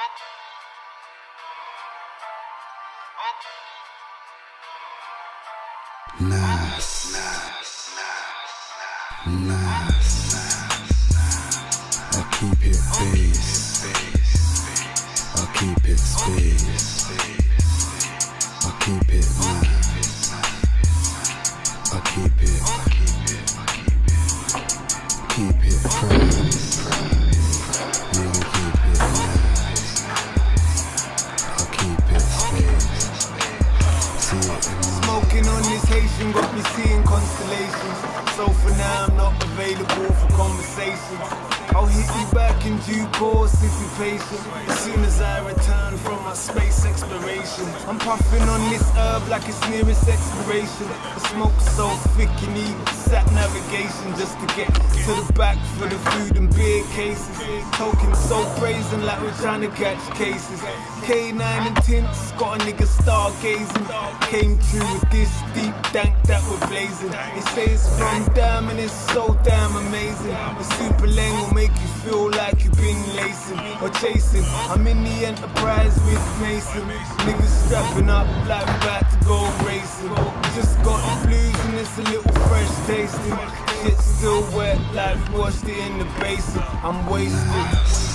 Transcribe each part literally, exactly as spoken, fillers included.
Nice, nice, nice. I'll keep it bass. I'll keep it space. I'll keep it nice. I'll keep it. Keep it fresh. Yeah, we keep it nice. I'll keep it space. See it in my Smoking on this Haitian got me seeing constellations. So for now I'm not available for conversations. I'll hit you back in due course if you're patient. As soon as I return from my space exploration, I'm puffing on this herb like it's nearest expiration. The smoke's so thick you need sat navigation just to get to the back for the food and beer cases. Talking so brazen like we're trying to catch cases. K nine and tints got a nigga stargazing. Came through with this deep dank that we're blazing. They say it's from damn and it's so damn amazing. The super lane will make you feel like you've been lacing or chasing. I'm in the Enterprise with Mason. Niggas strapping up like we're about to go racing. Just got the blues and it's a little fresh tasting. Shit's still wet like we washed it in the basin. I'm wasted.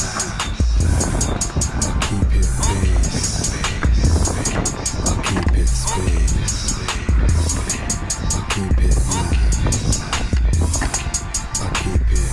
I'll keep it bass. I'll keep it space. I'll keep it nice. I'll keep it.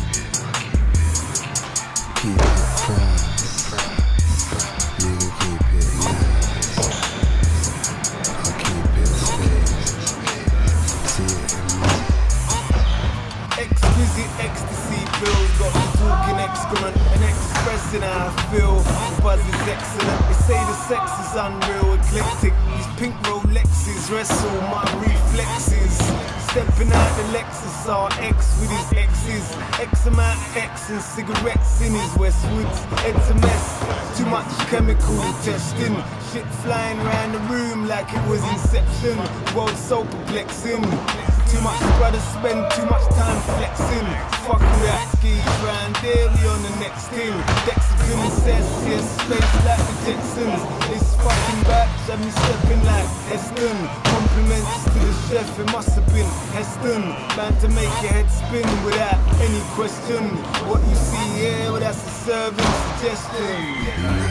Keep it fresh. Yeah, we keep it nice. I'll keep it space. See it in my Exquisite ecstasy pills got me talking excrement and expressing how I feel. The buzz is excellent. They say the sex is unreal, eclectic. These pink Rolexes wrestle my reflexes. Stepping out the Lexus R X with his exes. X amount of X and cigarettes in his Westwoods. It's a mess. Too much chemical testing. Shit flying around the room like it was Inception. World so perplexing. Too much brothers spend too much time flexing. Fuck all that skis round there, we on the next thing. Dexagon and says, yes, space like the Jetsons. This fucking batch had me stepping like Heston. Compliments to the chef, it must have been Heston. Man to make your head spin without any question. What you see here, well that's a serving suggestion.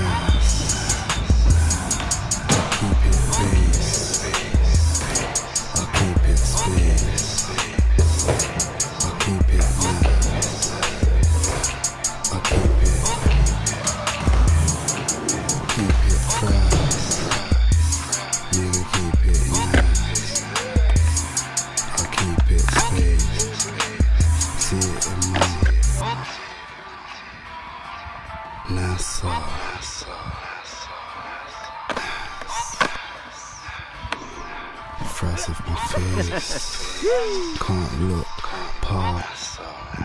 keep it bass. I'll keep it space. I'll keep it nice. I'll keep it. Keep it fresh. Yeah, we keep it nice. I'll keep it space. See it in my Nassau. Fresh off my face. Can't look past.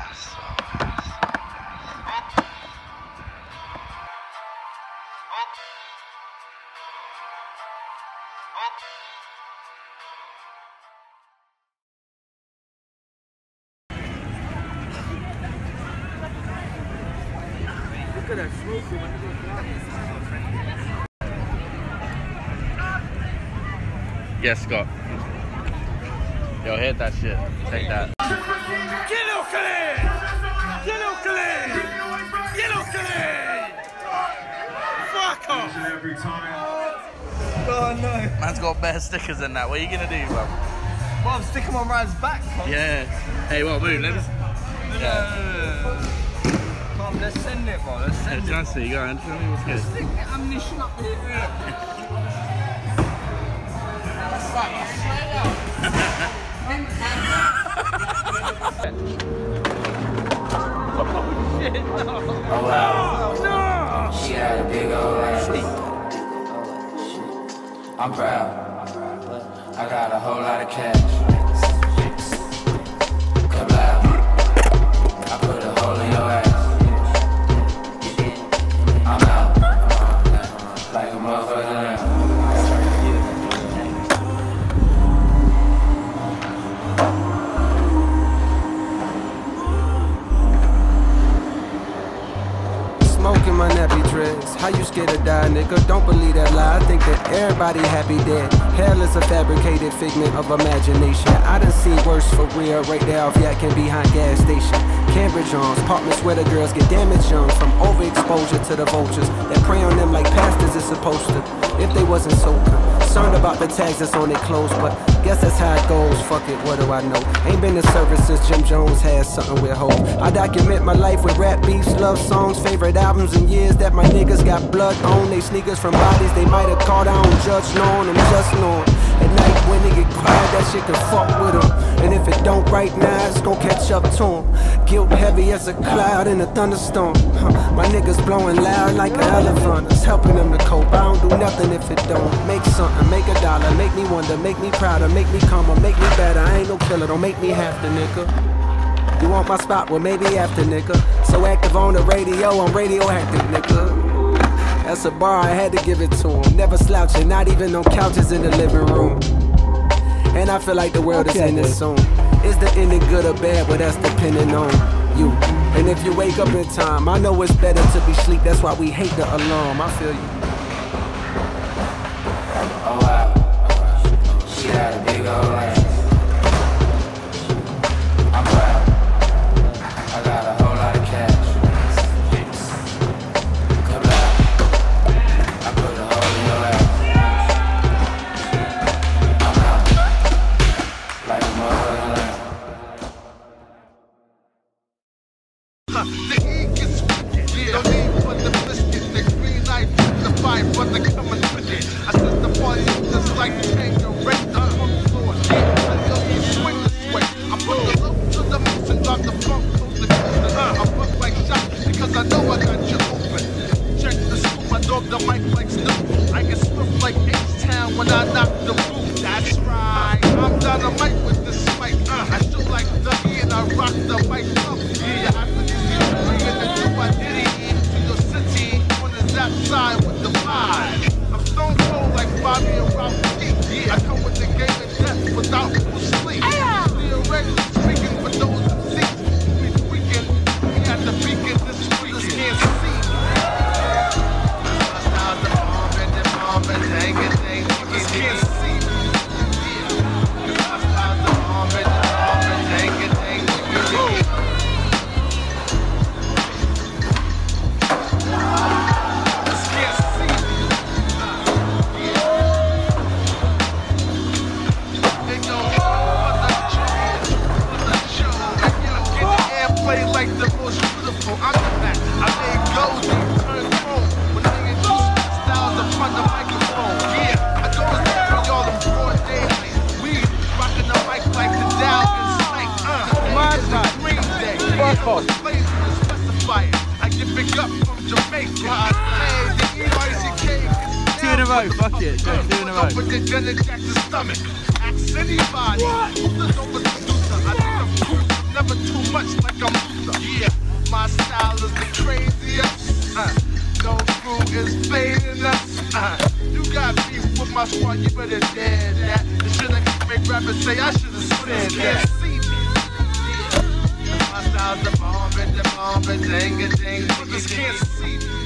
Look at that smoke. Yes, Scott. Yo, hit that shit. Take that. Yellow clean! Yellow clean! Yellow clean! Fuck off! Every time. Oh no. Man's got better stickers than that. What are you gonna do, bro? Well, I'm sticking my ride's back. Huh? Yeah. Hey, well, move. Let us. Yeah. Come on, let's send it, bro. Let's send Hey, it. Jancy, go on. Tell me what's good. Stick the ammunition up here. Oh wow. No. She had a big old ass. I'm proud. I got a whole lot of cash. Kablow. I put a hole in your ass. I'm out. Like a motherfucker now. Smoking at my nappy dreads. How you scared to die, nigga? Don't believe that lie. I think that everybody happy dead. Hell is a fabricated figment of imagination. I done seen worse for real right there off yakking behind gas station. Cambridge arms, apartments where the girls get damaged young from overexposure to the vultures that prey on them like pastors is supposed to. If they wasn't so concerned about the tags that's on their clothes, but guess that's how it goes. Fuck it, what do I know? Ain't been to service since Jim Jones had something with hope. I document my life with rap beefs, love songs, favorite albums, and years that my niggas got blood on. They sneakers from bodies they might have caught. I don't judge knowing, I'm just knowing. At night when they get quiet, that shit can fuck with them. And if it don't right now, it's gon' catch up to them. Guilt heavy as a cloud in a thunderstorm. Huh. My niggas blowing loud like an elephant. It's helping them to cope. I don't do nothing if it don't. Make something, make a dollar, make me wonder, make me prouder, make me calmer, make me better. I ain't no killer, don't make me have to, nigga. You want my spot? Well, maybe after, nigga. So active on the radio, I'm radioactive, nigga. That's a bar, I had to give it to him. Never slouching, not even on couches in the living room. And I feel like the world okay, is ending soon. Is the ending good or bad? Well, that's depending on you. And if you wake up in time, I know it's better to be sleep. That's why we hate the alarm. I feel you. Oh wow, she had a big old ass. I'm proud. I got a whole lot of cash. Come out. I put a hole in your ass. I'm out. Like a motherfucking lamb. The heat gets wicked. No need for the biscuit. The green light from the fire, but the coming with it. I set the party up just like tango. Right up on the floor. I tell you swing this way. I put the loop to the mix and drop the funk to the coast. I fuck like shot because I know I got you open. Check the scoop, I dog the mic like Snoop. I get swift like H-Town when I knock the roof. That's right. I'm dynamite with this mic. I shoot like Dougie and I rock the mic up. Yeah, I could I did it to your city on the zap side with the vibe. I'm stone cold like Bobby and Rob P. Yeah, I come with the game of death without full sleep. The already speaking for those in seats. We tweaking, we got the beacon this week. Just can't see. My style's the bomb and the bomb and dang it, dang it. Just can't see. Yeah, my style's the bomb and the bomb and dang it, dang it. Like the most beautiful, I'm the man. I made gold, turn chrome. When I introduce styles upon the microphone. Yeah, I go and for y'all in broad daylight. We rocking the mic like the Dow and Sight. Uh, my God, Green Day. Fuck off. Specify it. I get big up from Jamaica. Hey, the E R C K. Two in a row, fuck it. Two in a row. With the Janet Jackson stomach. Ask anybody. Who's the over producer? I think I'm cool. Never too much like I'm Luther. Yeah, my style is the craziest. Uh, no crew is fading us. Uh, you got beef with my squad, you better dead that. The shit I can make rappers say I should have said that. See me. Yeah. My style's the bomb and the bomb and dang a dang. Niggas can't see me.